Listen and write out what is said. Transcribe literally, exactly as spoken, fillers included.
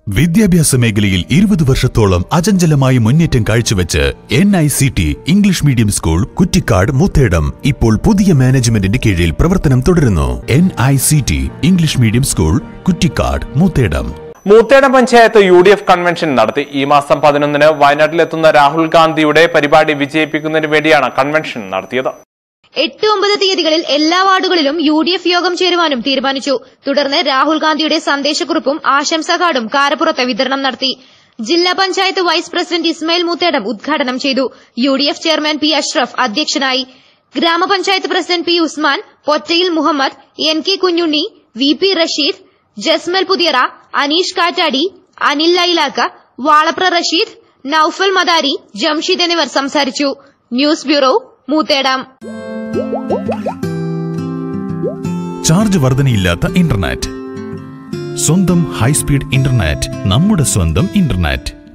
വിദ്യാഭ്യാസ മേഖലയിൽ ഇരുപത് വർഷത്തോളം അചഞ്ചലമായ മുന്നേറ്റം കാഴ്ചവെച്ച് N I C T English medium school Kuttikkad Moothedam ഇപ്പോൾ പുതിയ മാനേജ്മെന്റിന്റെ കീഴിൽ പ്രവർത്തനം തുടരുന്നു. N I C T English medium school Kuttikkad Moothedam. Moothedam panchayat U D F convention നടത്തി. ഈ മാസം പതിനൊന്നിന് വയനാട്ടിലെത്തുന്ന രാഹുൽ ഗാന്ധിയുടെ പരിപാടി വിജയിപ്പിക്കുന്നതിന് വേണ്ടിയാണ് കൺവെൻഷൻ നടത്തിയത്. എട്ട് ഒമ്പത് തീയതികളിൽ എല്ലാ വാർഡുകളിലും യു ഡി എഫ് യോഗം ചേരുവാനും തീരുമാനിച്ചു. തുടർന്ന് രാഹുൽ ഗാന്ധിയുടെ സന്ദേശക്കുറിപ്പും ആശംസാ കാർഡും കാരപ്പുറത്ത് വിതരണം നടത്തി. ജില്ലാ പഞ്ചായത്ത് വൈസ് പ്രസിഡന്റ് ഇസ്മായിൽ മൂത്തേടം ഉദ്ഘാടനം ചെയ്തു. U D F chairman P Ashraf അധ്യക്ഷനായി. ഗ്രാമപഞ്ചായത്ത് president P Usman, Pottayil Muhammad, N K Kunhunni, V P Rasheed, Jasmal Puthiyara, Aneesh Kattadi, Anil ലൈലാക്ക, Valapra Rasheed, Noufal Madari, Jamsheed എന്നിവർ സംസാരിച്ചു. News bureau, Moothedam. ചാർജ് വർധനയില്ലാത്ത ഇന്റർനെറ്റ്. സ്വന്തം ഹൈസ്പീഡ് ഇന്റർനെറ്റ്, നമ്മുടെ സ്വന്തം ഇന്റർനെറ്റ്.